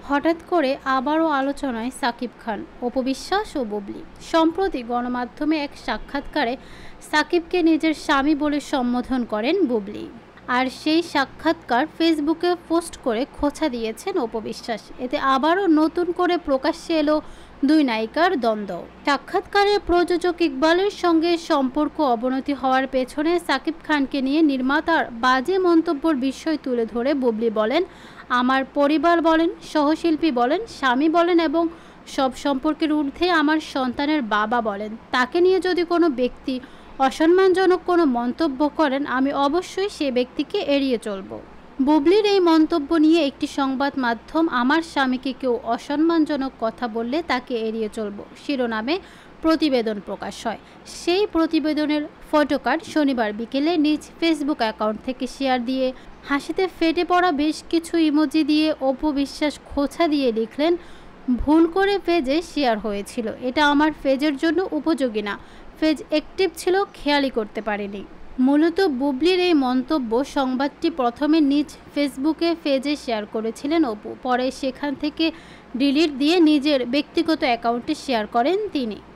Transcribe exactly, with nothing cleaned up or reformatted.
হঠাৎ করে আবারও আলোচনায় সাকিব খান, অপু বিশ্বাস ও বুবলি। সম্প্রতি গণমাধ্যমে এক সাক্ষাৎকারে সাকিবকে নিজের স্বামী বলে সম্বোধন করেন বুবলি। আর সেই সাক্ষাৎকার ফেসবুকে পোস্ট করে খোঁচা দিয়েছেন অপু বিশ্বাস। এতে আবারও নতুন করে প্রকাশ্যে এলো দুই নায়িকার দ্বন্দ্ব। সাক্ষাৎকারে প্রযোজক ইকবালের সঙ্গে সম্পর্ক অবনতি হওয়ার পেছনে সাকিব খানকে নিয়ে নির্মাতার বাজে মন্তব্যের বিষয় তুলে ধরে বুবলি বলেন, আমার পরিবার বলেন, সহশিল্পী বলেন, স্বামী বলেন এবং সব সম্পর্কের ঊর্ধ্বে আমার সন্তানের বাবা বলেন, তাকে নিয়ে যদি কোনো ব্যক্তি অসম্মানজনক কোনো মন্তব্য করেন, আমি অবশ্যই সে ব্যক্তিকে এড়িয়ে চলব। বুবলির এই মন্তব্য নিয়ে একটি সংবাদ মাধ্যম আমার স্বামীকে কেউ অসম্মানজনক কথা বললে তাকে এড়িয়ে চলব শিরোনামে প্রতিবেদন প্রকাশ হয়। সেই প্রতিবেদনের ফটোকার্ড শনিবার বিকেলে নিজ ফেসবুক অ্যাকাউন্ট থেকে শেয়ার দিয়ে হাসিতে ফেটে পড়া বেশ কিছু ইমোজি দিয়ে অপু বিশ্বাস খোঁচা দিয়ে লিখলেন, ভুল করে পেজে শেয়ার হয়েছিল, এটা আমার পেজের জন্য উপযোগী না, পেজ অ্যাক্টিভ ছিল, খেয়ালই করতে পারিনি। মূলত বুবলির এই মন্তব্য সংবাদটি প্রথমে নিজ ফেসবুকে পেজে শেয়ার করেছিলেন অপু, পরে সেখান থেকে ডিলিট দিয়ে নিজের ব্যক্তিগত অ্যাকাউন্টে শেয়ার করেন তিনি।